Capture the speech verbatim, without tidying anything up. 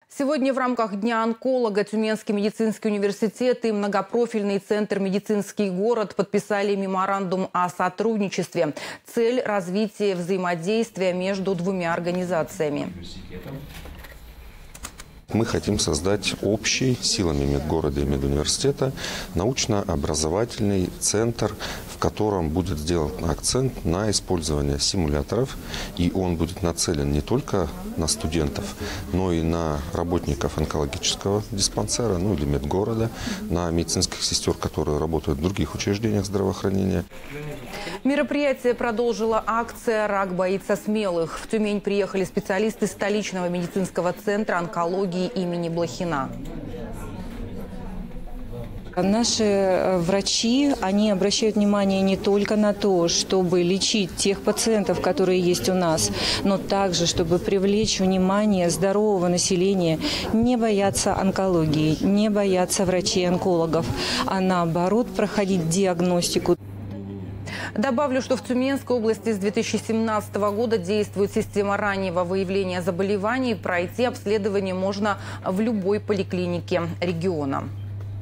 Сегодня в рамках Дня онколога Тюменский медицинский университет и многопрофильный центр «Медицинский город» подписали меморандум о сотрудничестве. Цель – развитие взаимодействия между двумя организациями. Мы хотим создать общий силами медгорода и медуниверситета научно-образовательный центр, в котором будет сделан акцент на использование симуляторов. И он будет нацелен не только на студентов, но и на работников онкологического диспансера, ну или медгорода, на медицинских сестер, которые работают в других учреждениях здравоохранения. Мероприятие продолжила акция «Рак боится смелых». В Тюмень приехали специалисты столичного медицинского центра онкологии имени Блохина. Наши врачи, они обращают внимание не только на то, чтобы лечить тех пациентов, которые есть у нас, но также, чтобы привлечь внимание здорового населения, не бояться онкологии, не бояться врачей-онкологов, а наоборот проходить диагностику. Добавлю, что в Тюменской области с две тысячи семнадцатого года действует система раннего выявления заболеваний. Пройти обследование можно в любой поликлинике региона.